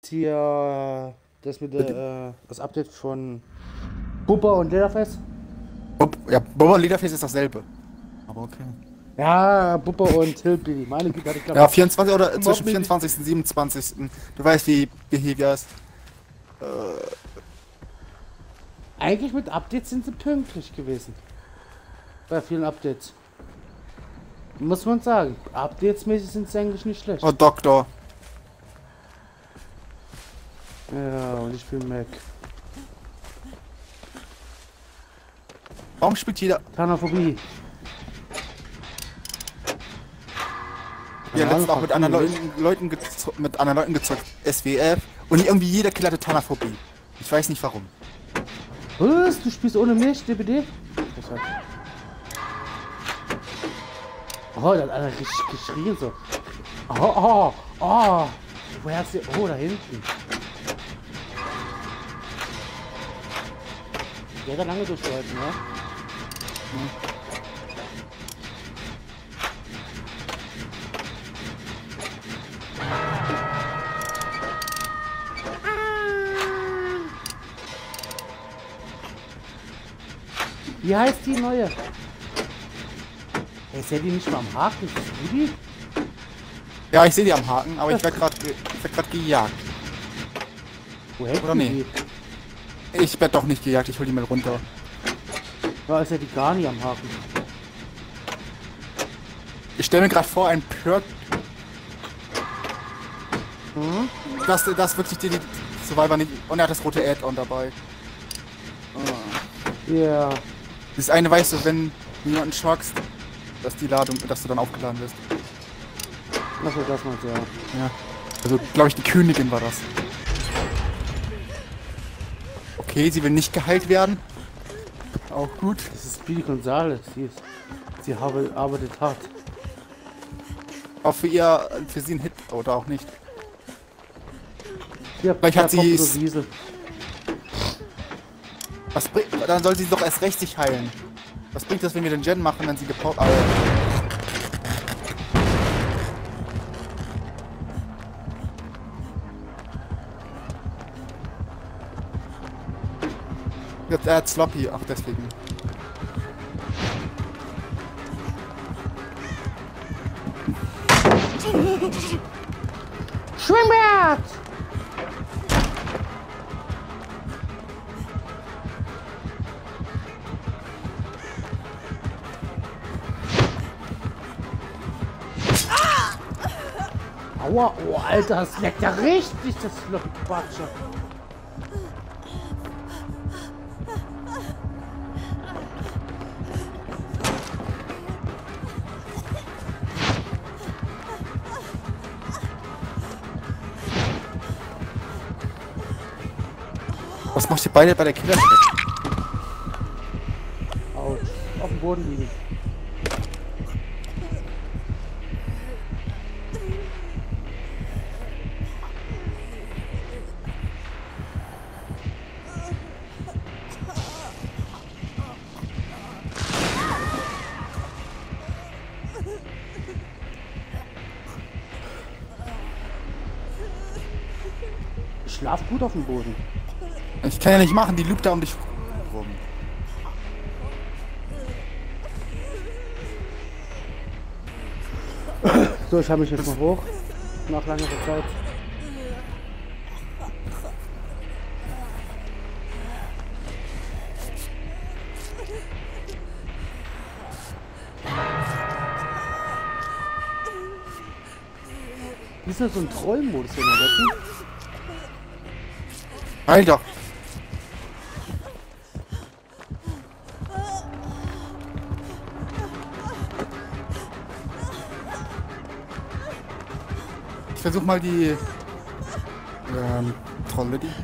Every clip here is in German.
hier das mit der, das Update von Bubba und Leatherface? Ja, Boba und Leatherface ist dasselbe. Aber okay. Ja, Bubba und Hillbilly. Meine Güte, hatte ich glaube Ja, 24 oder zwischen Mob- 24. und 27. Du weißt, wie Behavior ist. Eigentlich mit Updates sind sie pünktlich gewesen. Bei vielen Updates. Muss man sagen. Updatesmäßig sind sie eigentlich nicht schlecht. Oh, Doktor. Ja, und ich bin Mac. Warum spielt jeder Thanaphobie. ja letztens auch mit anderen Leuten gezockt? SWF. Und irgendwie jeder Killer hatte Thanaphobie. Ich weiß nicht warum. Was? Du spielst ohne mich, DBD? Oh, da hat einer geschrien so. Oh. Woher hast du... Oh, da hinten. Der hat da lange durchgehalten, ne? Wie heißt die neue? Ist ja die nicht mal am Haken? Ist das die? Ja, ich sehe die am Haken, aber ich werde gerade gejagt. Wo hängt Oder die? nee? Ich werde doch nicht gejagt, ich hol die mal runter. Ja, ist ja die gar nicht am Haken. Ich stelle mir gerade vor, ein Perk. Das wirklich die Survivor nicht. Und er hat das rote Add-on dabei. Ja. Das eine weißt du, wenn du jemanden schockst, dass die Ladung, dass du dann aufgeladen wirst. Achso, das meinst du, ja. Ja. Also, glaube ich, die Königin war das. Okay, sie will nicht geheilt werden. Auch gut. Das ist Speedy Gonzales. Sie arbeitet hart. Auch für sie ein Hit oder auch nicht. Ja, Vielleicht hat sie es. Wiese. Was bringt, dann soll sie doch erst recht sich heilen. Was bringt das, wenn wir den Gen machen, wenn sie gepoppt? Jetzt er hat Sloppy, ach deswegen. Schwimmbad! Aua, oh Alter, das leckt ja richtig, das Floppy-Quatsche. Was macht ihr beide bei der Killer? Autsch, auf dem Boden liegen. Ich schlaf gut auf dem Boden. Ich kann ja nicht machen, die lügt da um dich rum. So, ich habe mich jetzt mal hoch. Nach langer Zeit. Ist das so ein Trollmodus in der letzten? Alter! Ich versuch mal die Trolle, die.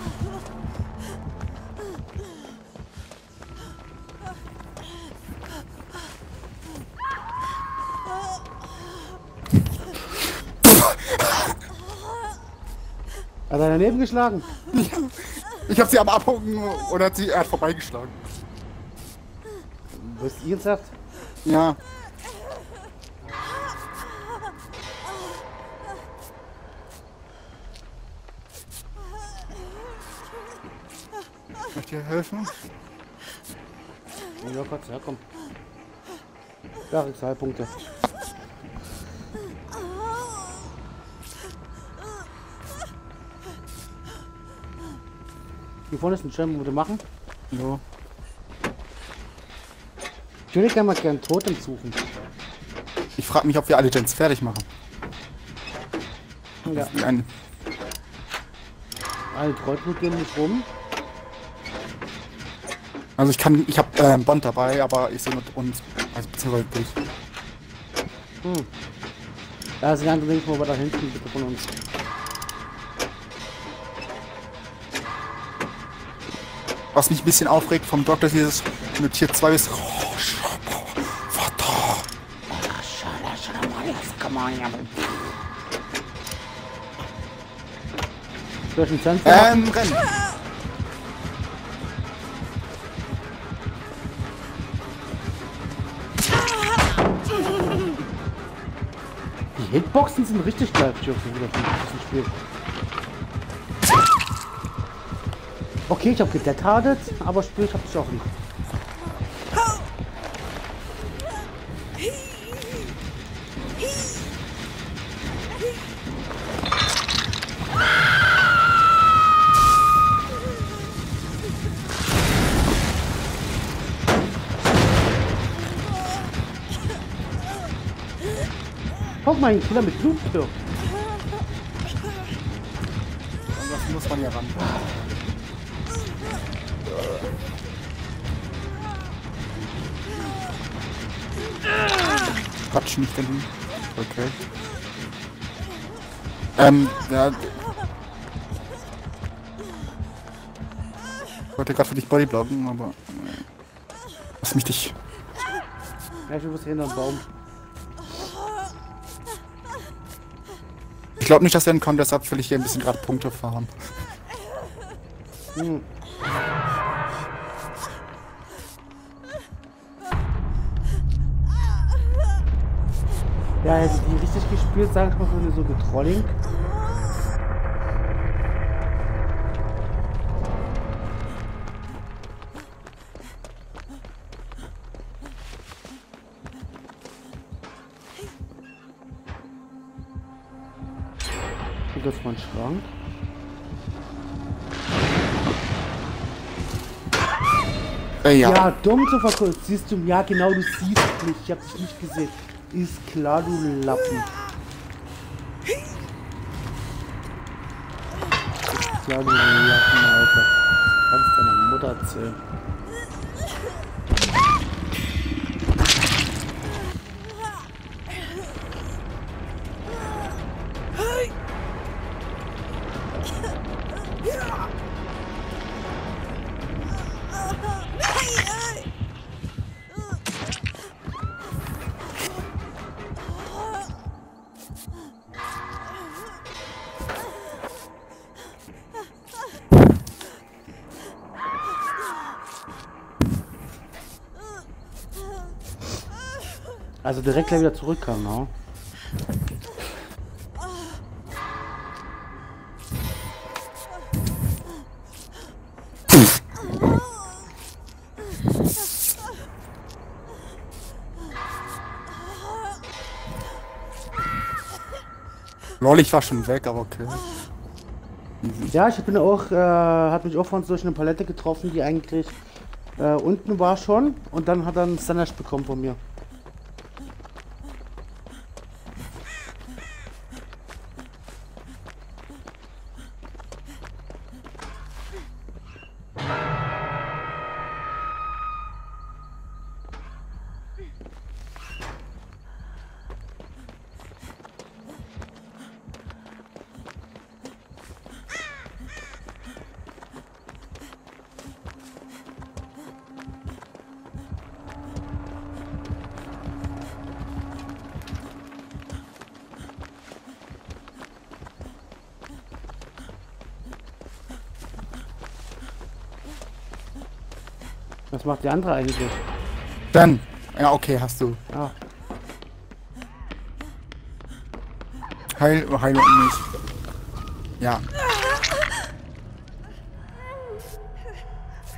Hat er daneben geschlagen? Ich hab sie am Abhucken und er hat vorbeigeschlagen. Bist du ernsthaft? Ja. Kann ich dir helfen? Ja, Gott, ja, komm. Ja, Heilpunkte. Hier vorne ist ein Schirm, wo wir machen. Ja. Ich würde gerne mal gern Totem suchen. Ich frage mich, ob wir alle Gens fertig machen. Ja. Ein Alle Treutblut gehen nicht rum. Also ich habe einen Bond dabei, aber ich sehe mit uns, also beziehungsweise dich. Da ist die andere Ding, wo wir da hinten bitte von uns. Was mich ein bisschen aufregt vom Doktor ist dieses, wenn du Tier 2 bist. Rennen! Die Hitboxen sind richtig geil für diesem Spiel. Okay, ich habe gedethardet, aber Spiel, ich habe es auch nicht. Guck mal, ein Killer mit Bluttür. Das muss man ja ran. Quatsch nicht denn. Okay. Ja. Ich wollte gerade für dich bodyblocken, aber. Lass mich dich. Ja, ich muss hier hinter den Baum. Ich glaube nicht, dass er entkommt, deshalb will ich hier ein bisschen gerade Punkte fahren. Ja, hätte ich die richtig gespielt, sag ich mal, für so Getrolling. Und das ist mein Schrank. Ja. Ja, dumm zu verkürzen. Siehst du, ja genau, du siehst mich. Ich hab dich nicht gesehen. Ist klar, du Lappen. Ist klar, du Lappen, Alter. Kannst deiner Mutter erzählen. Also direkt gleich wieder zurückkam, ne? Lol, ich war schon weg, aber okay. Ja, ich bin auch, hat mich auch von durch eine Palette getroffen, die eigentlich unten war schon und dann hat er einen Standard bekommen von mir. Was macht die andere eigentlich? Dann. Ja, okay, hast du. Ah. Heil und nicht. Ja.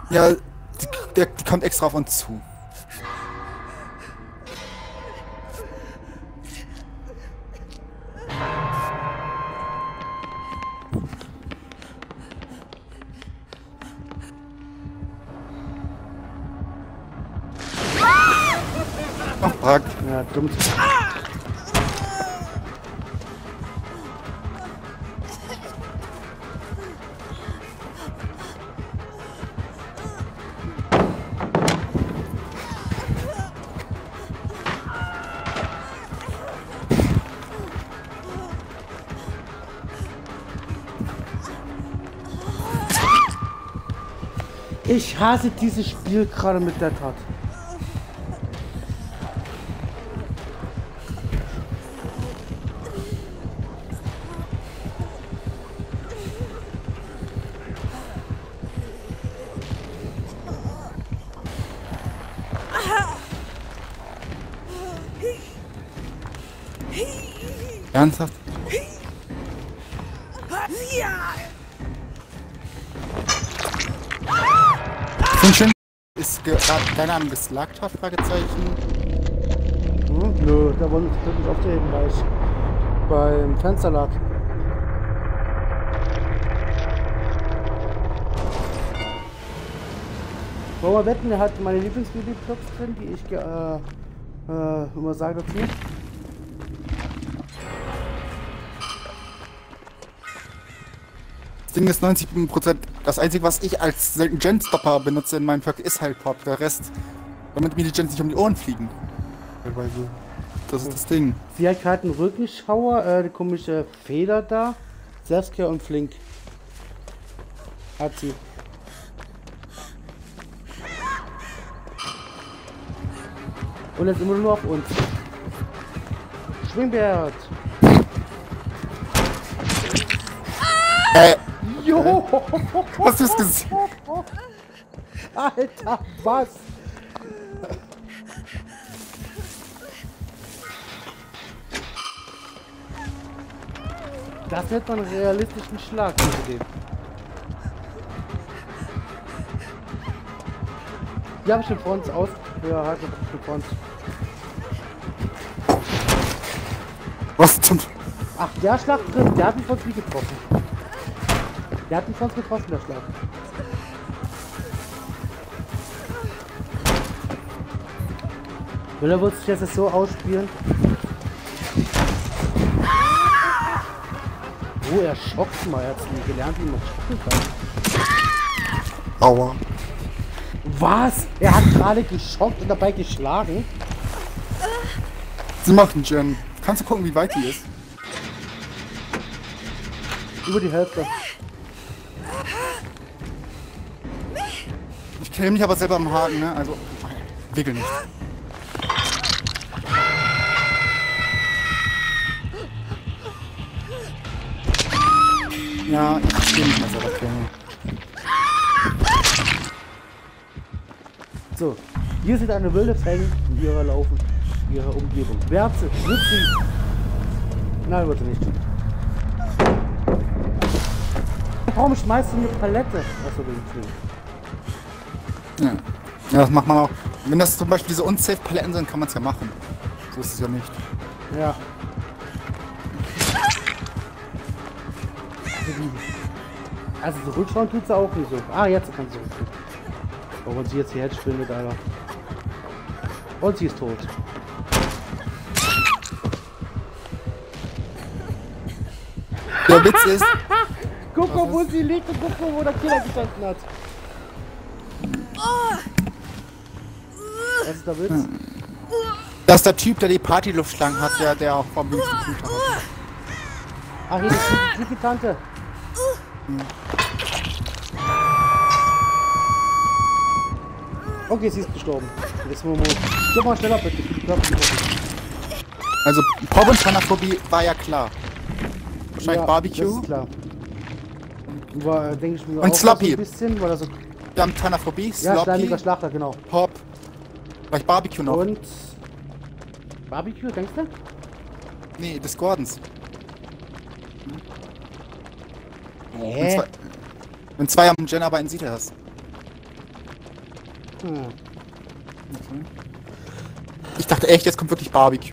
Ja, die kommt extra auf uns zu. Ach, fuck. Ja, dumm. Ich hasse dieses Spiel gerade mit der Tat. Ernsthaft? Wünschen ist gerade deiner am geslagter? Fragezeichen. Nö, da wollte ich nicht aufzuheben, weil ich beim Fenster lag. Wollen wir wetten, er hat meine Lieblingsmilli-Clubs drin, die ich immer sage dazu. Das Ding ist 90%. Das einzige, was ich als selten Genstopper benutze in meinem Vlog, ist halt Pop. Der Rest, damit mir die Gens nicht um die Ohren fliegen. Teilweise. Das ist das Ding. Sie hat gerade einen Rückenschauer, eine komische Feder da. Selbstkehr und flink. Hat sie. Und jetzt immer nur auf uns. Schwingbert! Jo! Hast du es gesehen? Alter, was? Das nennt man einen realistischen Schlag, den. Die habe ich schon vor uns aus. Ja, halt schon vor uns. Was zum... Ach, der Schlag drin, der hat mich von wie getroffen. Der hat mich von getroffen, der Schlag. Will er wohl sich jetzt so ausspielen? Oh, er schockt mal. Er hat nie gelernt, wie man schocken kann. Aua. Was? Er hat gerade geschockt und dabei geschlagen? Sie macht einen Gen. Kannst du gucken, wie weit die ist? Über die Hälfte. Ich klemme mich aber selber am Haken, ne? Also, wickel nicht. Ja, ich stehe nicht mehr selber klemmen. So, hier sind eine wilde Fang in ihrer Umgebung. Wer hat sie? Wird sie? Nein, wird sie nicht. Warum schmeißt du eine Palette? Achso, wegen Fliegen. Ja, das macht man auch. Wenn das zum Beispiel diese Unsafe-Paletten sind, kann man es ja machen. So ist es ja nicht. Ja. Also zurückschauen tut sie auch nicht so. Ah, jetzt kann sie zurück. Warum sie jetzt hier spindet, Alter. Und sie ist tot. Der Witz ist... Guck mal, wo sie liegt und guck mal, wo der Killer gestanden hat. Was ist der Witz? Das ist der Typ, der die Partyluftschlangen hat, der auch vom Wünschen hat. Ach, hier ist die creepy Tante. Okay, sie ist gestorben. Jetzt mal gib mal schneller bitte. Also, Pop und Thanaphobie war ja klar. Wahrscheinlich Ja, Barbecue. das ist klar. War, denke ich mir Und auch Sloppy. so ein bisschen, weil er so... Wir haben Thanaphobie, Ja, Sloppy, schleimiger Schlachter, genau. Pop. Vielleicht Barbecue noch. Und... Barbecue, denkst du? Nee, des Gordons. Hä? Wenn zwei am Gen, aber einen sieht er das. Hm. Ich dachte echt, jetzt kommt wirklich Barbecue.